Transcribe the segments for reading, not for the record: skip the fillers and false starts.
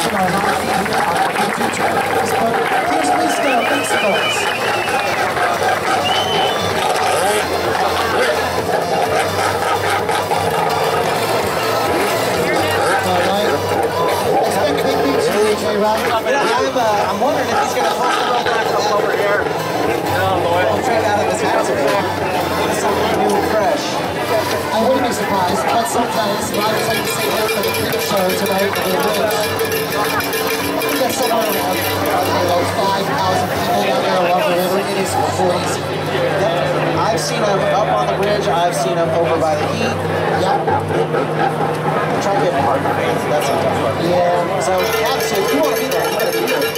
watching our live feed here on our YouTube channel, Facebook. Here's Listo Festivals. Expect big things from AJ, right? I'm wondering if he's going to toss the ball back over here. Trade out of his house again. Something new and fresh. I wouldn't be surprised, but sometimes riders like to say here for the big show tonight for the Ridge. We got somewhere around 5,000 people down there along the river. It is crazy. Yep. I've seen him up on the bridge. I've seen him over by the heat. Yep. Try to get partner fans. That's a tough one. Yeah. So, obviously, if you want to be there, you got to be there.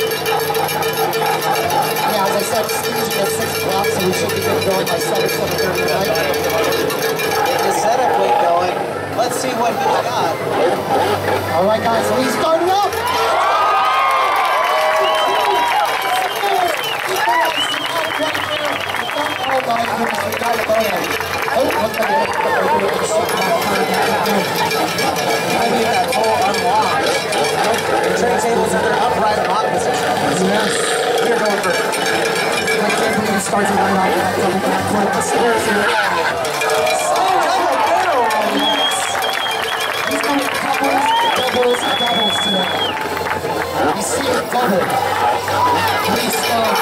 Yeah, as I said, Steve's at 6 o'clock, so we should be getting going by 7:30 tonight. Get the setup weight going. Let's see what he's got. All right, guys, so he's started up. Maybe that whole unlock. The tray tables in their upright lock position. Yes. We're going for it. I can't believe it starts right off that double backflip. The stairs here. Double barrel roll. Yes. He's going doubles today. You see it double. Please,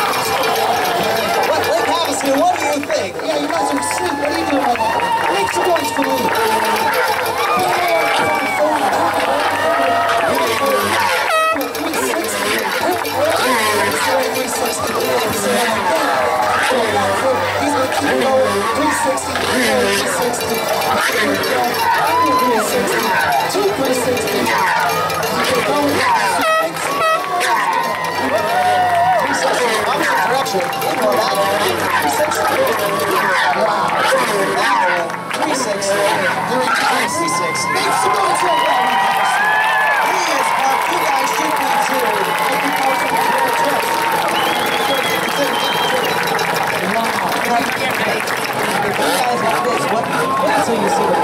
Lake Havasu, what do you think? yeah, you guys are asleep. What are you doing right now? Make some noise for me. He's going to keep going. 360, 360, 360, 360, What until you see the